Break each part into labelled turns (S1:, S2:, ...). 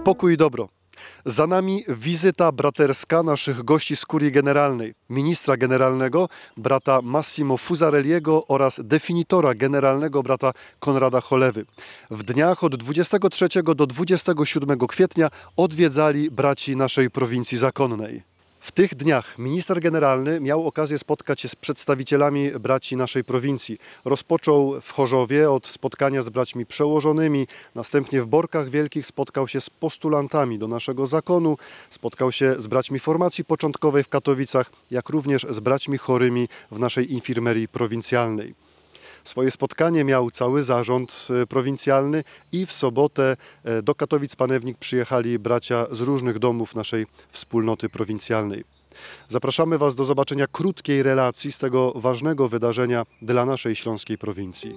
S1: Pokój i dobro. Za nami wizyta braterska naszych gości z Kurii Generalnej, ministra generalnego, brata Massimo Fusarelliego oraz definitora generalnego, brata Konrada Cholewy. W dniach od 23 do 27 kwietnia odwiedzali braci naszej prowincji zakonnej. W tych dniach minister generalny miał okazję spotkać się z przedstawicielami braci naszej prowincji. Rozpoczął w Chorzowie od spotkania z braćmi przełożonymi, następnie w Borkach Wielkich spotkał się z postulantami do naszego zakonu, spotkał się z braćmi formacji początkowej w Katowicach, jak również z braćmi chorymi w naszej infirmerii prowincjalnej. Swoje spotkanie miał cały zarząd prowincjalny i w sobotę do Katowic Panewnik przyjechali bracia z różnych domów naszej wspólnoty prowincjalnej. Zapraszamy Was do zobaczenia krótkiej relacji z tego ważnego wydarzenia dla naszej śląskiej prowincji.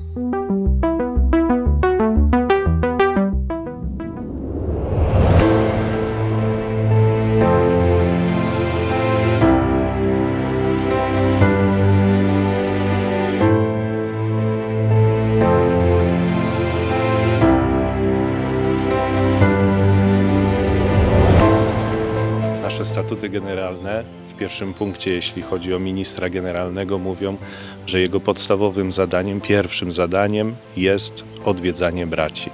S2: Nasze statuty generalne w pierwszym punkcie, jeśli chodzi o ministra generalnego, mówią, że jego podstawowym zadaniem, pierwszym zadaniem jest odwiedzanie braci.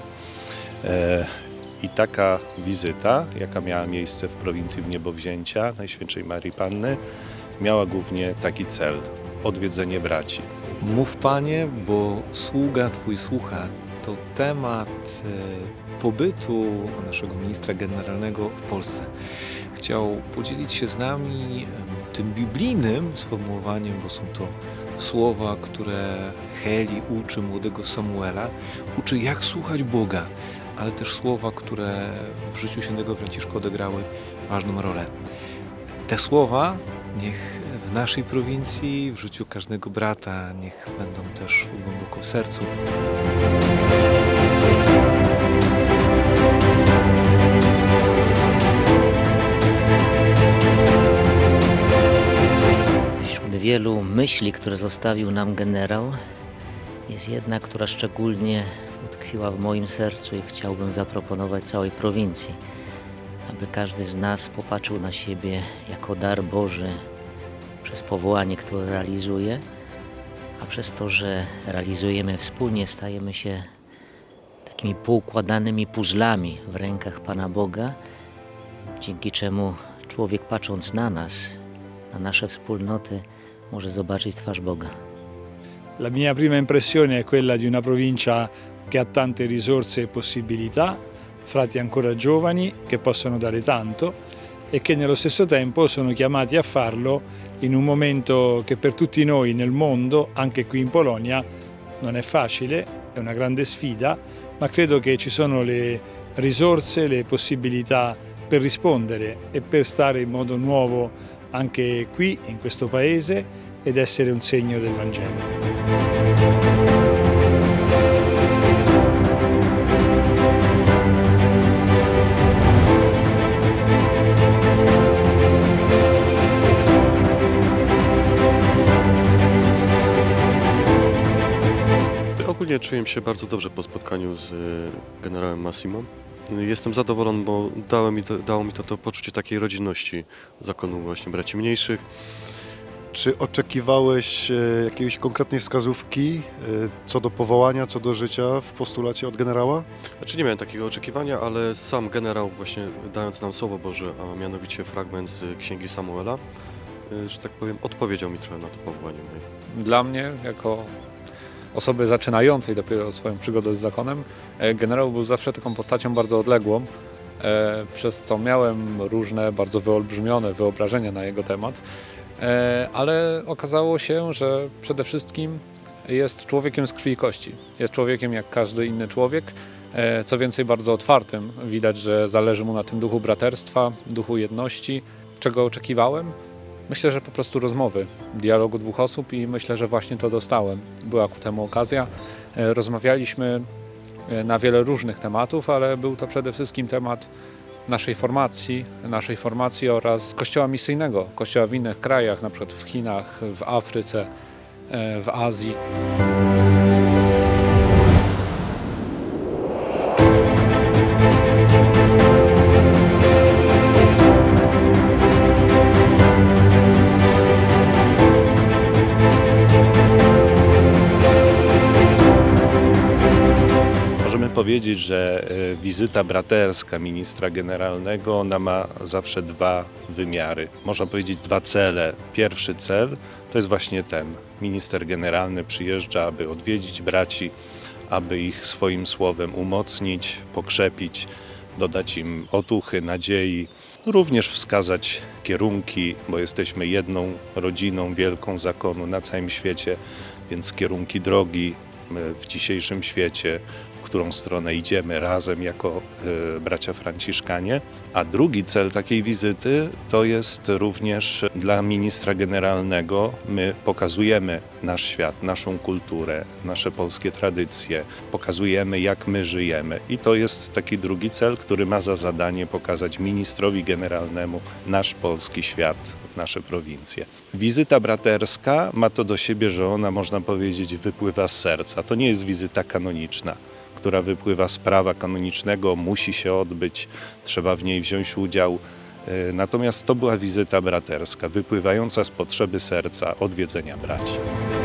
S2: I taka wizyta, jaka miała miejsce w prowincji Wniebowzięcia Najświętszej Marii Panny, miała głównie taki cel – odwiedzenie braci.
S3: Mów, Panie, bo sługa Twój słucha. To temat pobytu naszego ministra generalnego w Polsce. Chciał podzielić się z nami tym biblijnym sformułowaniem, bo są to słowa, które Heli uczy młodego Samuela, uczy jak słuchać Boga, ale też słowa, które w życiu świętego Franciszka odegrały ważną rolę. Te słowa niech w naszej prowincji, w życiu każdego brata, niech będą też głęboko w sercu.
S4: Wśród wielu myśli, które zostawił nam generał, jest jedna, która szczególnie utkwiła w moim sercu i chciałbym zaproponować całej prowincji, aby każdy z nas popatrzył na siebie jako dar Boży przez powołanie, które realizuje, a przez to, że realizujemy wspólnie, stajemy się takimi poukładanymi puzzlami w rękach Pana Boga, dzięki czemu człowiek, patrząc na nas, na nasze wspólnoty, może zobaczyć twarz Boga.
S5: La mia prima impressione è quella di una provincia che ha tante risorse e possibilità, frati ancora giovani che possono dare tanto e che nello stesso tempo sono chiamati a farlo in un momento che per tutti noi nel mondo, anche qui in Polonia, non è facile, è una grande sfida, ma credo che ci sono le risorse, le possibilità per rispondere e per stare in modo nuovo anche qui, in questo paese, ed essere un segno del Vangelo.
S1: Ogólnie czuję się bardzo dobrze po spotkaniu z generałem Massimo. Jestem zadowolony, bo dało mi to poczucie takiej rodzinności zakonu właśnie braci mniejszych. Czy oczekiwałeś jakiejś konkretnej wskazówki co do powołania, co do życia w postulacie od generała?
S6: Znaczy nie miałem takiego oczekiwania, ale sam generał właśnie dając nam Słowo Boże, a mianowicie fragment z Księgi Samuela, że tak powiem, odpowiedział mi trochę na to powołanie.
S7: Dla mnie, jako osoby zaczynającej dopiero swoją przygodę z zakonem, generał był zawsze taką postacią bardzo odległą, przez co miałem różne bardzo wyolbrzymione wyobrażenia na jego temat, ale okazało się, że przede wszystkim jest człowiekiem z krwi i kości. Jest człowiekiem jak każdy inny człowiek, co więcej bardzo otwartym. Widać, że zależy mu na tym duchu braterstwa, duchu jedności. Czego oczekiwałem? Myślę, że po prostu rozmowy, dialogu dwóch osób i myślę, że właśnie to dostałem. Była ku temu okazja. Rozmawialiśmy na wiele różnych tematów, ale był to przede wszystkim temat naszej formacji oraz kościoła misyjnego, kościoła w innych krajach, na przykład w Chinach, w Afryce, w Azji.
S2: powiedzieć, że wizyta braterska ministra generalnego, ona ma zawsze dwa wymiary. Można powiedzieć dwa cele. Pierwszy cel to jest właśnie ten. Minister generalny przyjeżdża, aby odwiedzić braci, aby ich swoim słowem umocnić, pokrzepić, dodać im otuchy, nadziei, również wskazać kierunki, bo jesteśmy jedną rodziną wielką zakonu na całym świecie, więc kierunki drogi w dzisiejszym świecie, w którą stronę idziemy razem jako bracia franciszkanie. A drugi cel takiej wizyty to jest również dla ministra generalnego. My pokazujemy nasz świat, naszą kulturę, nasze polskie tradycje, pokazujemy jak my żyjemy. I to jest taki drugi cel, który ma za zadanie pokazać ministrowi generalnemu nasz polski świat, nasze prowincje. Wizyta braterska ma to do siebie, że ona, można powiedzieć, wypływa z serca. To nie jest wizyta kanoniczna, która wypływa z prawa kanonicznego, musi się odbyć, trzeba w niej wziąć udział. Natomiast to była wizyta braterska, wypływająca z potrzeby serca odwiedzenia braci.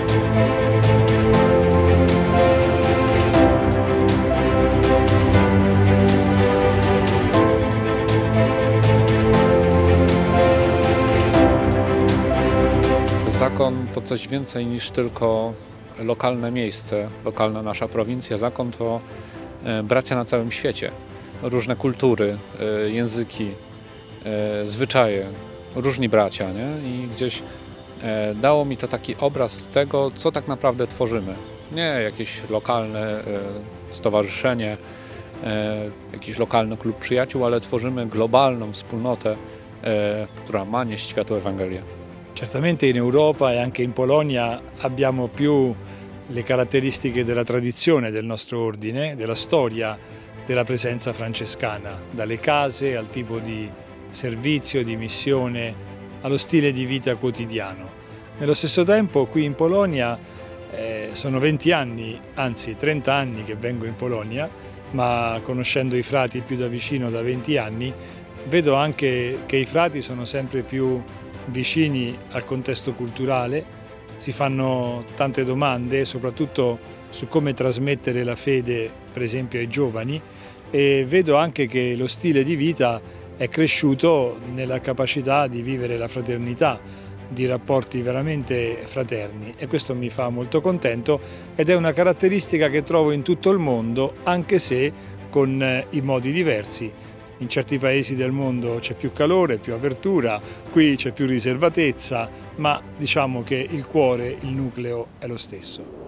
S7: Zakon to coś więcej niż tylko lokalne miejsce, lokalna nasza prowincja. Zakon to bracia na całym świecie. Różne kultury, języki, zwyczaje, różni bracia, nie? I gdzieś dało mi to taki obraz tego, co tak naprawdę tworzymy. Nie jakieś lokalne stowarzyszenie, jakiś lokalny klub przyjaciół, ale tworzymy globalną wspólnotę, która ma nieść światu Ewangelię.
S5: Certamente in Europa e anche in Polonia abbiamo più le caratteristiche della tradizione del nostro ordine, della storia della presenza francescana, dalle case al tipo di servizio, di missione, allo stile di vita quotidiano. Nello stesso tempo qui in Polonia sono 20 anni, anzi 30 anni che vengo in Polonia, ma conoscendo i frati più da vicino da 20 anni, vedo anche che i frati sono sempre più vicini al contesto culturale, si fanno tante domande, soprattutto su come trasmettere la fede, per esempio, ai giovani, e vedo anche che lo stile di vita è cresciuto nella capacità di vivere la fraternità, di rapporti veramente fraterni, e questo mi fa molto contento ed è una caratteristica che trovo in tutto il mondo, anche se con i modi diversi. In certi paesi del mondo c'è più calore, più apertura, qui c'è più riservatezza, ma diciamo che il cuore, il nucleo è lo stesso.